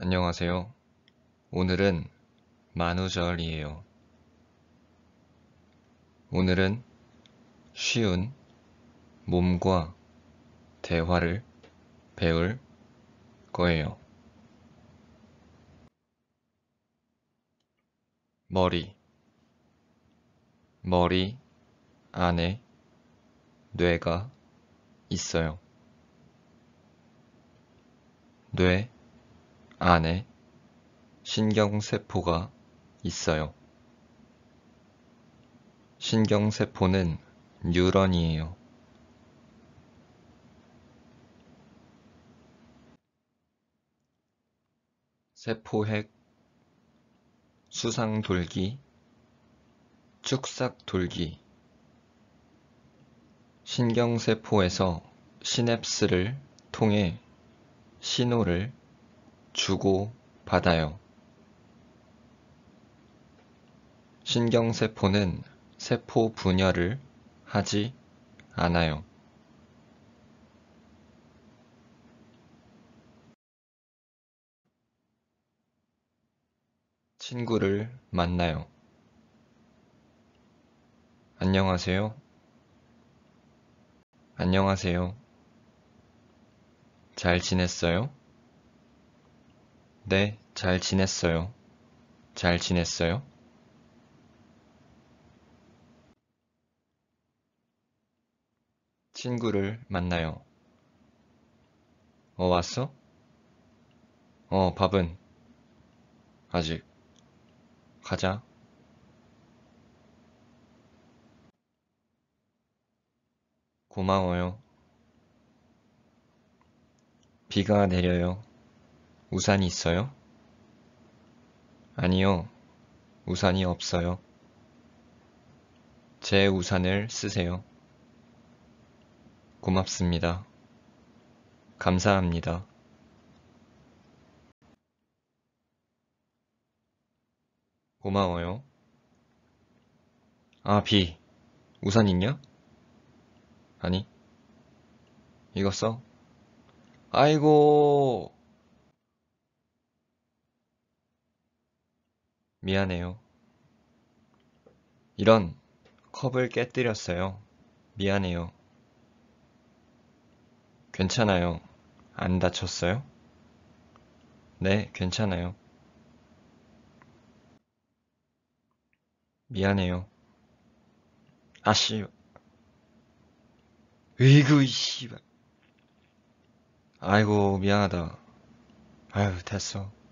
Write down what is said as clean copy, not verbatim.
안녕하세요. 오늘은 만우절이에요. 오늘은 쉬운 몸과 대화를 배울 거예요. 머리 안에 뇌가 있어요. 뇌 안에 신경세포가 있어요. 신경세포는 뉴런이에요. 세포핵, 수상돌기, 축삭돌기. 신경세포에서 시냅스를 통해 신호를 주고 받아요. 신경세포는 세포 분열을 하지 않아요. 친구를 만나요. 안녕하세요. 안녕하세요. 잘 지냈어요? 네, 잘 지냈어요. 잘 지냈어요? 친구를 만나요. 왔어? 밥은? 아직. 가자. 고마워요. 비가 내려요. 우산 있어요? 아니요, 우산이 없어요. 제 우산을 쓰세요. 고맙습니다. 감사합니다. 고마워요. 비. 우산 있냐? 아니, 이거 써? 아이고, 미안해요. 이런, 컵을 깨뜨렸어요. 미안해요. 괜찮아요. 안 다쳤어요? 네, 괜찮아요. 미안해요. 아씨, 으이구, 씨발. 아이고, 미안하다. 아유, 됐어.